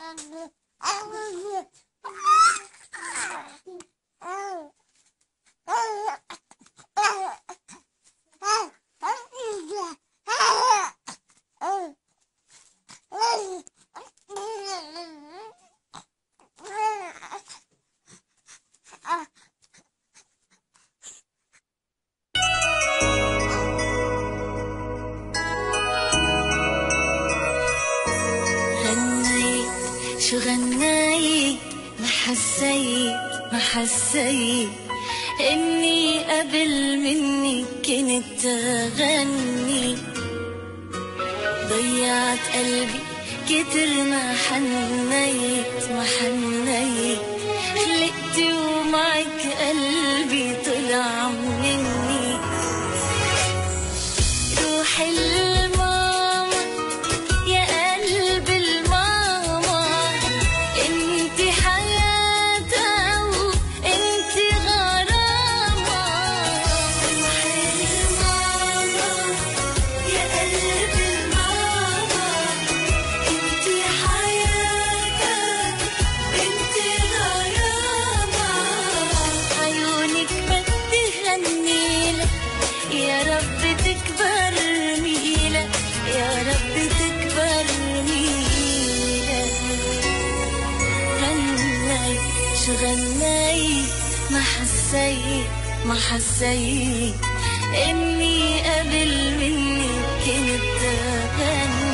شو غنيت ما حسيت إني قبل مني كنت أغني. ضيعت قلبي كتر ما حنيت خلقت ومعك قلبي طلع مني. روحي الماما يا قلب الماما، انت حياتها وانت غرامة. روحي الماما يا قلب الماما، انت حياتها وانت غرامة. عيونك بدي غنيلك يا رب تكبر ميلة، يا رب تكبر ميلة. غنيت شو غنيت ما حسيت إني قبل مني كنت أغني.